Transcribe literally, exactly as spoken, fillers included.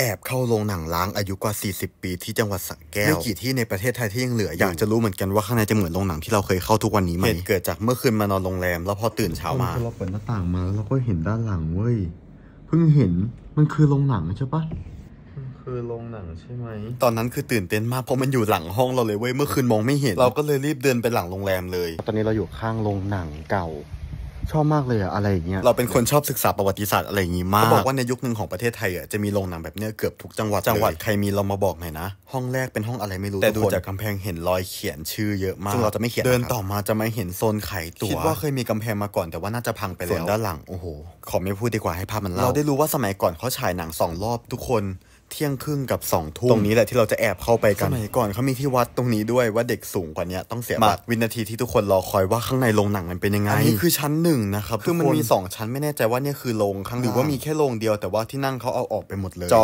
แอบเข้าโรงหนังล้างอายุกว่าสี่สิบปีที่จังหวัดสระแก้วไม่กี่ที่ในประเทศไทยที่ยังเหลืออยากจะรู้เหมือนกันว่าข้างในจะเหมือนโรงหนังที่เราเคยเข้าทุกวันนี้ไหมเหตุเกิดจากเมื่อคืนมานอนโรงแรมแล้วพอตื่นเช้ามาเราเปิดหน้าต่างมาแล้วเราก็เห็นด้านหลังเว้ยเพิ่งเห็นมันคือโรงหนังใช่ปะคือโรงหนังใช่ไหมตอนนั้นคือตื่นเต้นมากเพราะมันอยู่หลังห้องเราเลยเว้ยเมื่อคืนมองไม่เห็นเราก็เลยรีบเดินไปหลังโรงแรมเลยตอนนี้เราอยู่ข้างโรงหนังเก่าชอบมากเลยอะอะไรอย่างเงี้ยเราเป็นคนชอบศึกษาประวัติศาสตร์อะไรอย่างงี้มากเขาบอกว่าในยุคหนึ่งของประเทศไทยอะจะมีโรงหนังแบบเนี้ยเกือบทุกจังหวัดจังหวัดใครมีเรามาบอกหน่อยนะห้องแรกเป็นห้องอะไรไม่รู้แต่ดูจากกำแพงเห็นรอยเขียนชื่อเยอะมากซึ่งเราจะไม่เขียนเดินต่อมาจะไม่เห็นโซนขายตั๋วคิดว่าเคยมีกำแพงมาก่อนแต่ว่าน่าจะพังไปแล้วส่วนด้านหลังโอ้โหขอไม่พูดดีกว่าให้ภาพมันเล่าเราได้รู้ว่าสมัยก่อนเขาฉายหนังสองรอบทุกคนเที่ยงครึ่งกับสองทุ่มตรงนี้แหละที่เราจะแอบเข้าไปกันสมัยก่อนเขามีที่วัดตรงนี้ด้วยว่าเด็กสูงกว่านี้ต้องเสียบัตรวินาทีที่ทุกคนรอคอยว่าข้างในโรงหนังมันเป็นยังไงอันนี้คือชั้นหนึ่งนะครับคือมันมีสองชั้นไม่แน่ใจว่านี่คือโรงข้างหรือว่ามีแค่โรงเดียวแต่ว่าที่นั่งเขาเอาออกไปหมดเลย